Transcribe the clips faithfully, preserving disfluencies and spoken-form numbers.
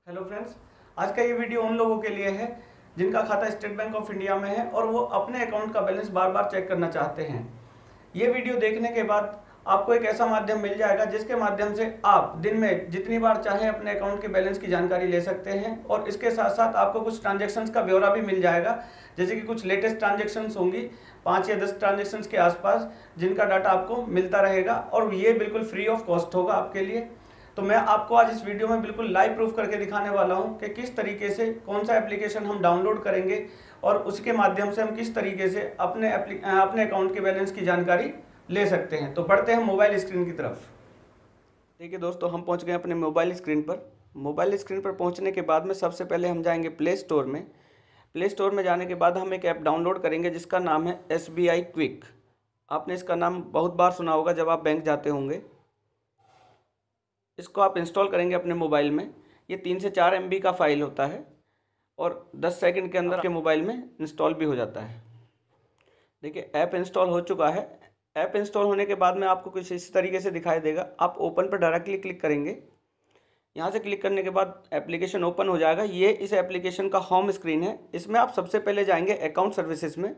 Hello friends, आज का ये वीडियो उन लोगों के लिए है जिनका खाता स्टेट बैंक ऑफ इंडिया में है और वो अपने अकाउंट का बैलेंस बार बार चेक करना चाहते हैं। ये वीडियो देखने के बाद आपको एक ऐसा माध्यम मिल जाएगा जिसके माध्यम से आप दिन में जितनी बार चाहें अपने अकाउंट के बैलेंस की जानकारी ले सकते हैं और इसके साथ साथ आपको कुछ ट्रांजेक्शन्स का ब्यौरा भी मिल जाएगा, जैसे कि कुछ लेटेस्ट ट्रांजेक्शन्स होंगी पाँच या दस ट्रांजेक्शन्स के आसपास, जिनका डाटा आपको मिलता रहेगा और ये बिल्कुल फ्री ऑफ कॉस्ट होगा आपके लिए। तो मैं आपको आज इस वीडियो में बिल्कुल लाइव प्रूफ करके दिखाने वाला हूं कि किस तरीके से कौन सा एप्लीकेशन हम डाउनलोड करेंगे और उसके माध्यम से हम किस तरीके से अपने अपने अकाउंट के बैलेंस की जानकारी ले सकते हैं। तो बढ़ते हैं मोबाइल स्क्रीन की तरफ। देखिए दोस्तों, हम पहुंच गए अपने मोबाइल स्क्रीन पर। मोबाइल स्क्रीन पर पहुंचने के बाद में सबसे पहले हम जाएंगे प्ले स्टोर में। प्ले स्टोर में जाने के बाद हम एक ऐप डाउनलोड करेंगे जिसका नाम है एस बी आई क्विक। आपने इसका नाम बहुत बार सुना होगा जब आप बैंक जाते होंगे। इसको आप इंस्टॉल करेंगे अपने मोबाइल में। ये तीन से चार एम बी का फाइल होता है और दस सेकंड के अंदर आपके मोबाइल में इंस्टॉल भी हो जाता है। देखिए, ऐप इंस्टॉल हो चुका है। ऐप इंस्टॉल होने के बाद में आपको कुछ इस तरीके से दिखाई देगा। आप ओपन पर डायरेक्टली क्लिक करेंगे। यहाँ से क्लिक करने के बाद एप्लीकेशन ओपन हो जाएगा। ये इस एप्लीकेशन का होम स्क्रीन है। इसमें आप सबसे पहले जाएंगे अकाउंट सर्विसेज में,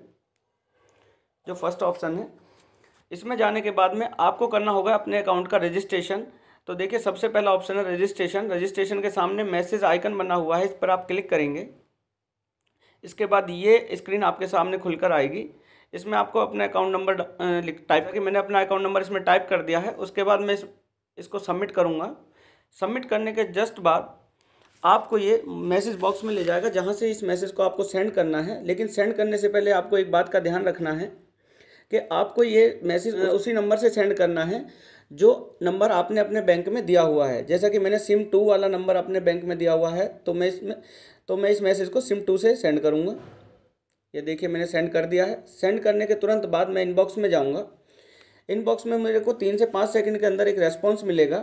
जो फर्स्ट ऑप्शन है। इसमें जाने के बाद में आपको करना होगा अपने अकाउंट का रजिस्ट्रेशन। तो देखिए, सबसे पहला ऑप्शन है रजिस्ट्रेशन। रजिस्ट्रेशन के सामने मैसेज आइकन बना हुआ है, इस पर आप क्लिक करेंगे। इसके बाद ये स्क्रीन आपके सामने खुलकर आएगी। इसमें आपको अपना अकाउंट नंबर टाइप करके, मैंने अपना अकाउंट नंबर इसमें टाइप कर दिया है। उसके बाद मैं इस, इसको सबमिट करूँगा। सबमिट करने के जस्ट बाद आपको ये मैसेज बॉक्स में ले जाएगा जहाँ से इस मैसेज को आपको सेंड करना है। लेकिन सेंड करने से पहले आपको एक बात का ध्यान रखना है कि आपको ये मैसेज उसी नंबर से सेंड करना है जो नंबर आपने अपने बैंक में दिया हुआ है। जैसा कि मैंने सिम टू वाला नंबर अपने बैंक में दिया हुआ है, तो मैं इसमें तो मैं इस मैसेज को सिम टू से सेंड करूँगा। ये देखिए, मैंने सेंड कर दिया है। सेंड करने के तुरंत बाद मैं इनबॉक्स में जाऊँगा। इनबॉक्स में मेरे को तीन से पाँच सेकंड के अंदर एक रेस्पॉन्स मिलेगा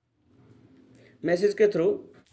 मैसेज के थ्रू।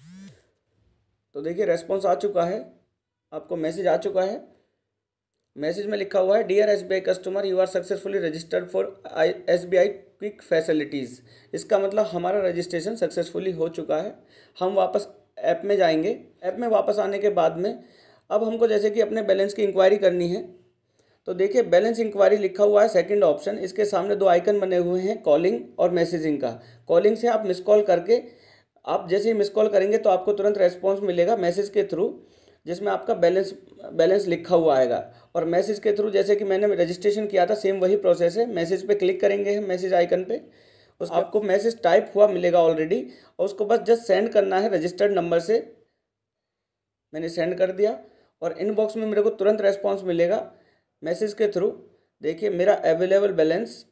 तो देखिए, रेस्पॉन्स आ चुका है, आपको मैसेज आ चुका है। मैसेज में लिखा हुआ है, dear S B I customer, you are successfully registered for S B I quick facilities. इसका मतलब हमारा रजिस्ट्रेशन सक्सेसफुली हो चुका है। हम वापस ऐप में जाएंगे। ऐप में वापस आने के बाद में अब हमको जैसे कि अपने बैलेंस की इंक्वायरी करनी है। तो देखिए, बैलेंस इंक्वायरी लिखा हुआ है सेकंड ऑप्शन। इसके सामने दो आइकन बने हुए हैं, कॉलिंग और मैसेजिंग का। कॉलिंग से आप मिस कॉल करके, आप जैसे ही मिस कॉल करेंगे तो आपको तुरंत रेस्पॉन्स मिलेगा मैसेज के थ्रू, जिसमें आपका बैलेंस बैलेंस लिखा हुआ आएगा। और मैसेज के थ्रू जैसे कि मैंने रजिस्ट्रेशन किया था, सेम वही प्रोसेस है। मैसेज पे क्लिक करेंगे मैसेज आइकन पे, उस आपको मैसेज टाइप हुआ मिलेगा ऑलरेडी, और उसको बस जस्ट सेंड करना है रजिस्टर्ड नंबर से। मैंने सेंड कर दिया और इनबॉक्स में मेरे को तुरंत रेस्पॉन्स मिलेगा मैसेज के थ्रू। देखिए, मेरा अवेलेबल बैलेंस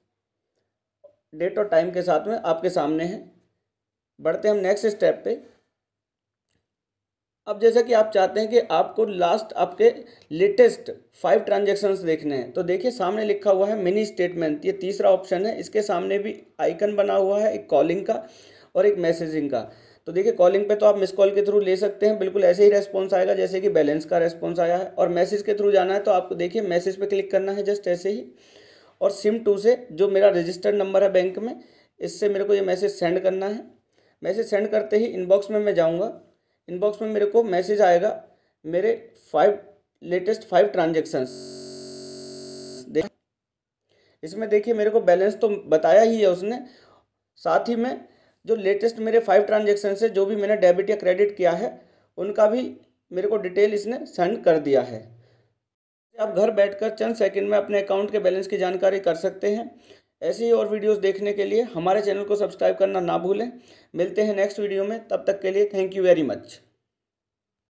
डेट और टाइम के साथ में आपके सामने है। बढ़ते हम नेक्स्ट स्टेप पे। अब जैसा कि आप चाहते हैं कि आपको लास्ट आपके लेटेस्ट फाइव ट्रांजेक्शन्स देखने हैं, तो देखिए सामने लिखा हुआ है मिनी स्टेटमेंट। ये तीसरा ऑप्शन है। इसके सामने भी आइकन बना हुआ है, एक कॉलिंग का और एक मैसेजिंग का। तो देखिए, कॉलिंग पे तो आप मिस कॉल के थ्रू ले सकते हैं, बिल्कुल ऐसे ही रेस्पॉन्स आएगा जैसे कि बैलेंस का रेस्पॉन्स आया है। और मैसेज के थ्रू जाना है तो आपको देखिए मैसेज पे क्लिक करना है जस्ट ऐसे ही। और सिम टू से, जो मेरा रजिस्टर्ड नंबर है बैंक में, इससे मेरे को ये मैसेज सेंड करना है। मैसेज सेंड करते ही इनबॉक्स में मैं जाऊँगा। इनबॉक्स में मेरे को मैसेज आएगा मेरे फाइव लेटेस्ट फाइव ट्रांजेक्शन्स। देख, इसमें देखिए मेरे को बैलेंस तो बताया ही है उसने, साथ ही में जो लेटेस्ट मेरे फाइव ट्रांजेक्शन्स है, जो भी मैंने डेबिट या क्रेडिट किया है, उनका भी मेरे को डिटेल इसने सेंड कर दिया है। आप घर बैठकर चंद सेकंड में अपने अकाउंट के बैलेंस की जानकारी कर सकते हैं। ऐसी ही और वीडियोस देखने के लिए हमारे चैनल को सब्सक्राइब करना ना भूलें। मिलते हैं नेक्स्ट वीडियो में, तब तक के लिए थैंक यू वेरी मच।